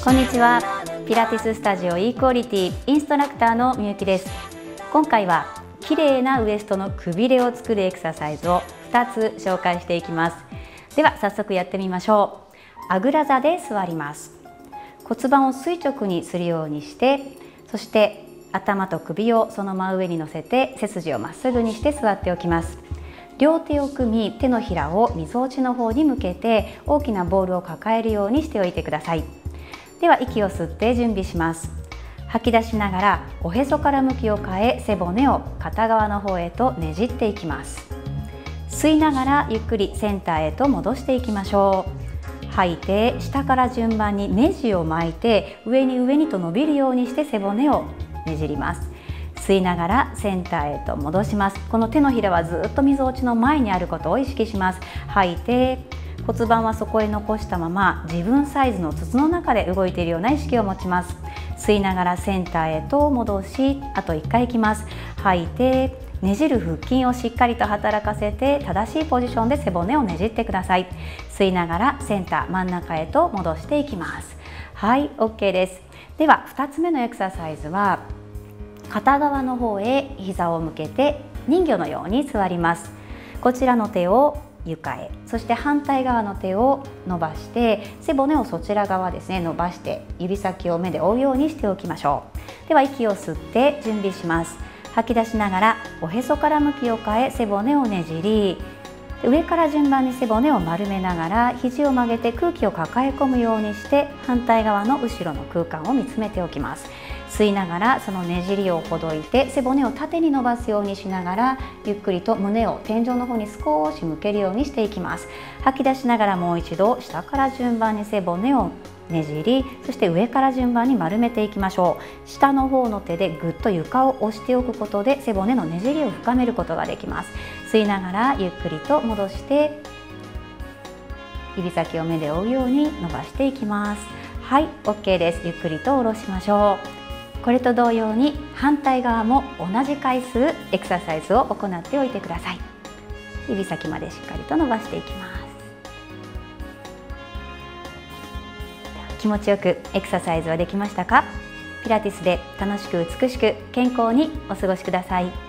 こんにちは。ピラティススタジオイークオリティインストラクターのみゆきです。今回は綺麗なウエストのくびれを作るエクササイズを2つ紹介していきます。では早速やってみましょう。あぐら座で座ります。骨盤を垂直にするようにして、そして頭と首をその真上に乗せて背筋をまっすぐにして座っておきます。両手を組み、手のひらをみぞおちの方に向けて大きなボールを抱えるようにしておいてください。では息を吸って準備します。吐き出しながらおへそから向きを変え、背骨を片側の方へとねじっていきます。吸いながらゆっくりセンターへと戻していきましょう。吐いて下から順番にネジを巻いて上にと伸びるようにして背骨をねじります。吸いながらセンターへと戻します。この手のひらはずっとみぞおちの前にあることを意識します。吐いて骨盤はそこへ残したまま自分サイズの筒の中で動いているような意識を持ちます。吸いながらセンターへと戻し、あと1回いきます。吐いてねじる腹筋をしっかりと働かせて正しいポジションで背骨をねじってください。吸いながらセンター真ん中へと戻していきます。はい、 OK です。では2つ目のエクササイズは片側の方へ膝を向けて人魚のように座ります。こちらの手を床へ、そして反対側の手を伸ばして背骨をそちら側ですね伸ばして指先を目で追うようにしておきましょう。では息を吸って準備します。吐き出しながらおへそから向きを変え背骨をねじり、上から順番に背骨を丸めながら肘を曲げて空気を抱え込むようにして反対側の後ろの空間を見つめておきます。吸いながらそのねじりをほどいて背骨を縦に伸ばすようにしながらゆっくりと胸を天井の方に少し向けるようにしていきます。吐き出しながらもう一度下から順番に背骨をねじり、そして上から順番に丸めていきましょう。下の方の手でぐっと床を押しておくことで背骨のねじりを深めることができます。吸いながらゆっくりと戻して指先を目で追うように伸ばしていきます。はい、 OK です。ゆっくりと下ろしましょう。これと同様に反対側も同じ回数エクササイズを行っておいてください。指先までしっかりと伸ばしていきます。気持ちよくエクササイズはできましたか？ピラティスで楽しく美しく健康にお過ごしください。